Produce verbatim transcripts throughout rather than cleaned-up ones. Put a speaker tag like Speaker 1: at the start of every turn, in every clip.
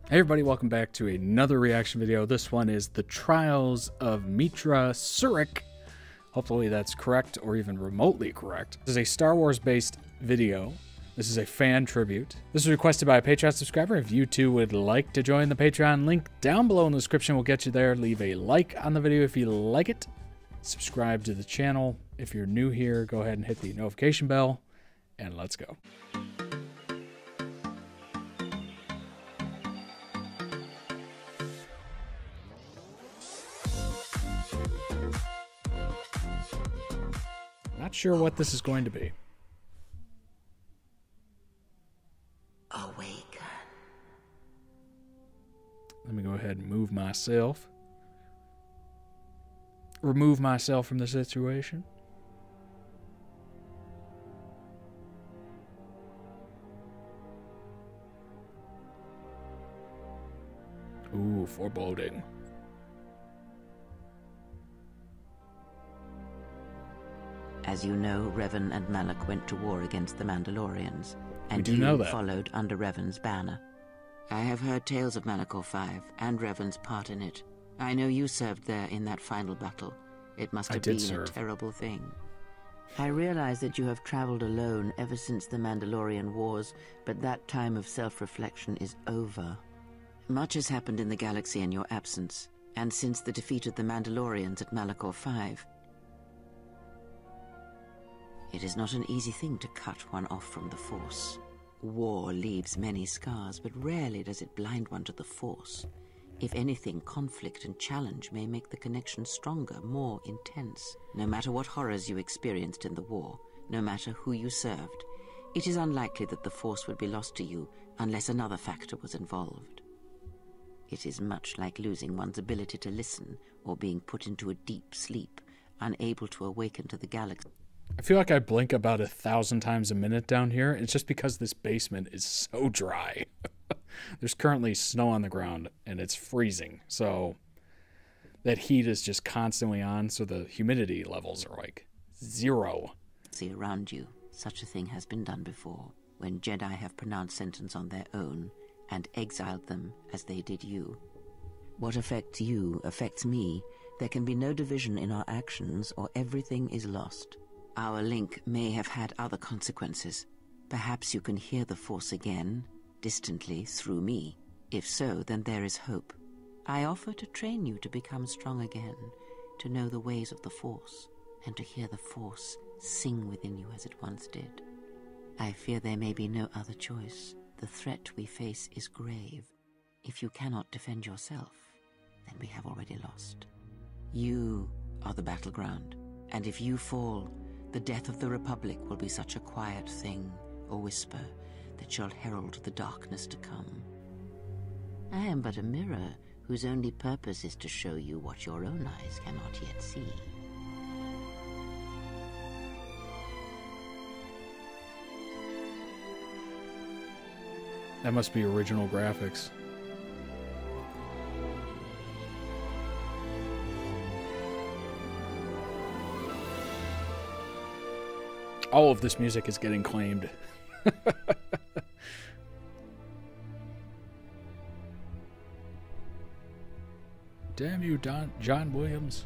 Speaker 1: Hey everybody, welcome back to another reaction video. This one is The Trials of Meetra Surik. Hopefully that's correct or even remotely correct. This is a Star Wars based video. This is a fan tribute. This was requested by a Patreon subscriber. If you too would like to join the Patreon, link down below in the description will get you there. Leave a like on the video if you like it. Subscribe to the channel. If you're new here, go ahead and hit the notification bell and let's go. Not sure what this is going to be.
Speaker 2: Awaken.
Speaker 1: Let me go ahead and move myself. Remove myself from the situation. Ooh, foreboding.
Speaker 2: As you know, Revan and Malak went to war against the Mandalorians, and
Speaker 1: we do
Speaker 2: you
Speaker 1: know that.
Speaker 2: followed under Revan's banner. I have heard tales of Malachor five and Revan's part in it. I know you served there in that final battle. It must
Speaker 1: I
Speaker 2: have
Speaker 1: did
Speaker 2: been
Speaker 1: serve.
Speaker 2: a terrible thing. I realize that you have traveled alone ever since the Mandalorian Wars, but that time of self-reflection is over. Much has happened in the galaxy in your absence, and since the defeat of the Mandalorians at Malachor five. It is not an easy thing to cut one off from the Force. War leaves many scars, but rarely does it blind one to the Force. If anything, conflict and challenge may make the connection stronger, more intense. No matter what horrors you experienced in the war, no matter who you served, it is unlikely that the Force would be lost to you unless another factor was involved. It is much like losing one's ability to listen or being put into a deep sleep, unable to awaken to the galaxy.
Speaker 1: I feel like I blink about a thousand times a minute down here. It's just because this basement is so dry. There's currently snow on the ground and it's freezing. So that heat is just constantly on. So the humidity levels are like zero.
Speaker 2: See around you, such a thing has been done before, when Jedi have pronounced sentence on their own and exiled them as they did you. What affects you affects me. There can be no division in our actions or everything is lost. Our link may have had other consequences. Perhaps you can hear the Force again, distantly, through me. If so, then there is hope. I offer to train you to become strong again, to know the ways of the Force, and to hear the Force sing within you as it once did. I fear there may be no other choice. The threat we face is grave. If you cannot defend yourself, then we have already lost. You are the battleground, and if you fall, the death of the Republic will be such a quiet thing, a whisper, that shall herald the darkness to come. I am but a mirror whose only purpose is to show you what your own eyes cannot yet see.
Speaker 1: That must be original graphics. All of this music is getting claimed. Damn you, Don, John Williams.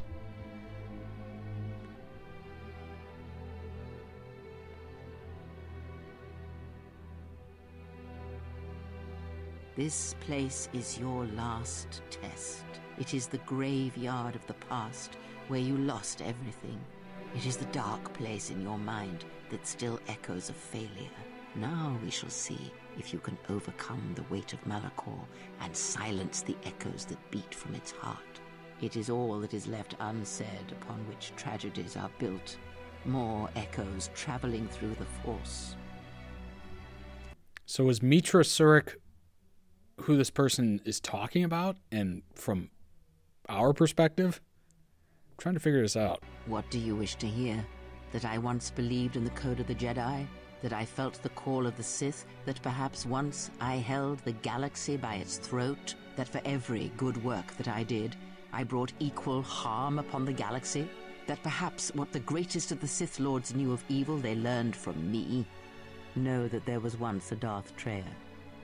Speaker 2: This place is your last test. It is the graveyard of the past, where you lost everything. It is the dark place in your mind that still echoes of failure. Now we shall see if you can overcome the weight of Malachor and silence the echoes that beat from its heart. It is all that is left unsaid upon which tragedies are built. More echoes traveling through the Force.
Speaker 1: So is Meetra Surik who this person is talking about? And from our perspective? I'm trying to figure this out.
Speaker 2: What do you wish to hear? That I once believed in the code of the Jedi? That I felt the call of the Sith? That perhaps once I held the galaxy by its throat? That for every good work that I did, I brought equal harm upon the galaxy? That perhaps what the greatest of the Sith Lords knew of evil they learned from me? Know that there was once a Darth Treya.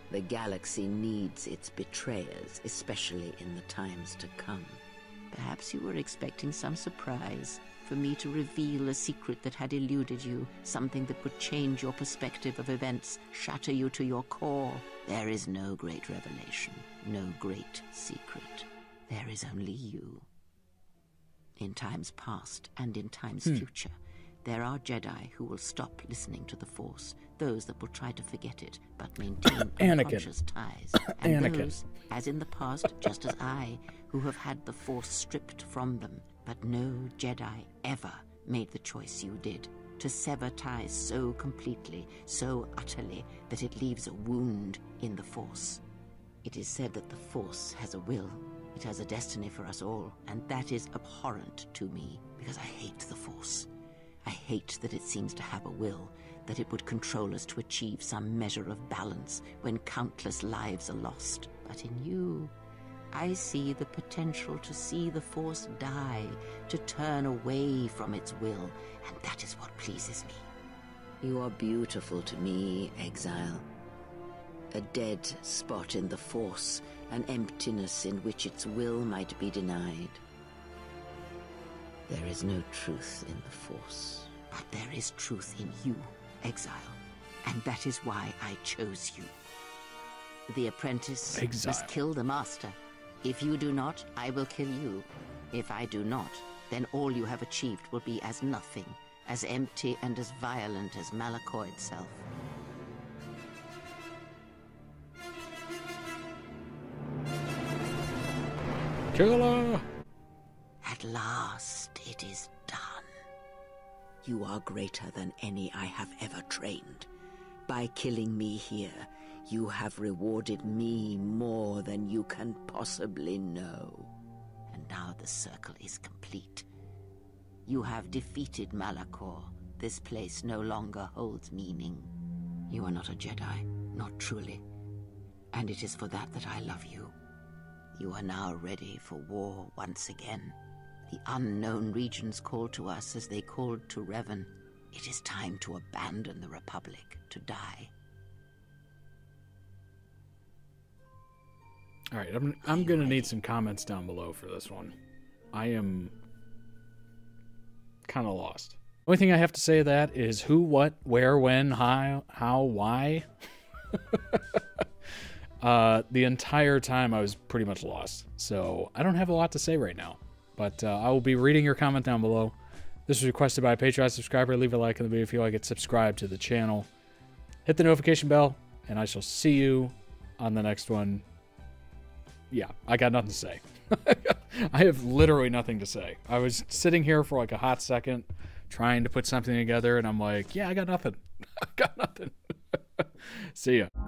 Speaker 2: The galaxy needs its betrayers, especially in the times to come. Perhaps you were expecting some surprise, for me to reveal a secret that had eluded you, something that would change your perspective of events, shatter you to your core. There is no great revelation, no great secret. There is only you. In times past and in times
Speaker 1: hmm.
Speaker 2: future, there are Jedi who will stop listening to the Force, those that will try to forget it, but maintain unconscious ties. And
Speaker 1: Anakin.
Speaker 2: those, as in the past, just as I, who have had the Force stripped from them. But no Jedi ever made the choice you did, to sever ties so completely, so utterly, that it leaves a wound in the Force. It is said that the Force has a will. It has a destiny for us all, and that is abhorrent to me, because I hate the Force. I hate that it seems to have a will, that it would control us to achieve some measure of balance when countless lives are lost. But in you, I see the potential to see the Force die, to turn away from its will, and that is what pleases me. You are beautiful to me, Exile. A dead spot in the Force, an emptiness in which its will might be denied. There is no truth in the Force, but there is truth in you, Exile, and that is why I chose you. The apprentice
Speaker 1: Exile.
Speaker 2: must kill the master. If you do not, I will kill you. If I do not, then all you have achieved will be as nothing, as empty and as violent as Malachor itself.
Speaker 1: Killer!
Speaker 2: At last, it is done. You are greater than any I have ever trained. By killing me here, you have rewarded me more than you can possibly know. And now the circle is complete. You have defeated Malachor. This place no longer holds meaning. You are not a Jedi, not truly. And it is for that that I love you. You are now ready for war once again. The unknown regions call to us as they called to Revan. It is time to abandon the Republic, to die.
Speaker 1: All right, I'm I'm gonna need some comments down below for this one. I am kind of lost. Only thing I have to say to that is who, what, where, when, how, how, why. uh, the entire time I was pretty much lost, so I don't have a lot to say right now. But uh, I will be reading your comment down below. This was requested by a Patreon subscriber. Leave a like on the video if you like it. Subscribe to the channel. Hit the notification bell, and I shall see you on the next one. Yeah, I got nothing to say. I have literally nothing to say. I was sitting here for like a hot second trying to put something together, and I'm like, yeah, I got nothing. I got nothing. See ya.